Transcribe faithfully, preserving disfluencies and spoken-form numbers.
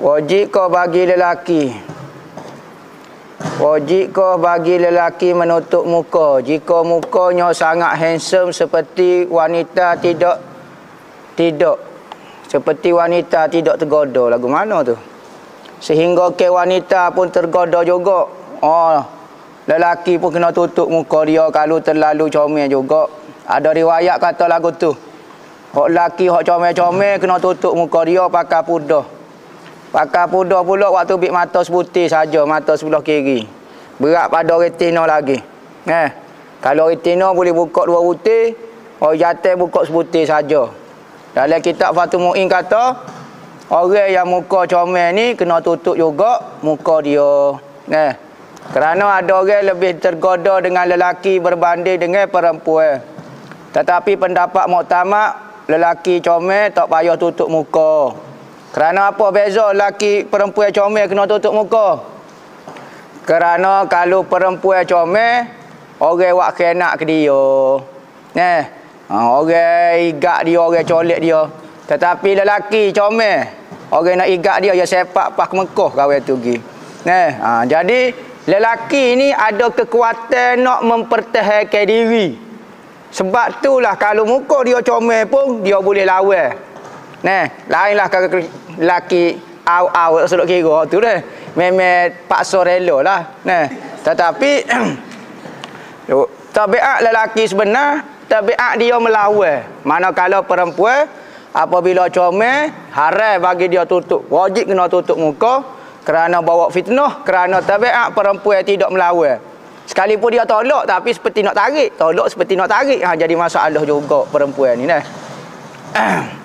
Wajib kau bagi lelaki. Wajib kau bagi lelaki menutup muka jika mukanya sangat handsome seperti wanita tidak tidak seperti wanita tidak tergoda. Lagu mana tu? Sehingga ke wanita pun tergoda juga. Oh, lelaki pun kena tutup muka dia kalau terlalu comel juga. Ada riwayat kata lagu tu. Hak lelaki hak comel-comel kena tutup muka dia pakai pudar. Pakai pudar pula waktu bik mata seputih saja, mata sebelah kiri. Berat pada retina lagi. Eh, kalau retina boleh buka dua putih, orang jantan buka seputih saja. Dalam kitab Fathul Mu'in kata, orang yang muka comel ni kena tutup juga muka dia. Eh, kerana ada orang lebih tergoda dengan lelaki berbanding dengan perempuan. Tetapi pendapat muktamad, lelaki comel tak payah tutup muka. Kerana apa beza lelaki perempuan comel kena tutup muka? Kerana kalau perempuan comel, orang buat khianat ke dia. Eh, orang igat dia, orang colek dia. Tetapi lelaki comel, orang nak igat dia, dia sepak pas Mekah kawan tu pergi. Eh, ha, jadi lelaki ni ada kekuatan nak mempertahankan diri. Sebab itulah kalau muka dia comel pun dia boleh lawan. Nah, lainlah kalau lelaki aw-aw sudut kira tu dah. Memang paksa rela lah. Nah, tetapi tabiat lelaki sebenar, tabiat dia melawan. Manakala perempuan apabila comel, haram bagi dia tutup. Wajib kena tutup muka kerana bawa fitnah, kerana tabiat perempuan tidak melawan. Sekalipun dia tolak tapi seperti nak tarik, tolak seperti nak tarik. Ha, jadi masalah juga perempuan ni nah.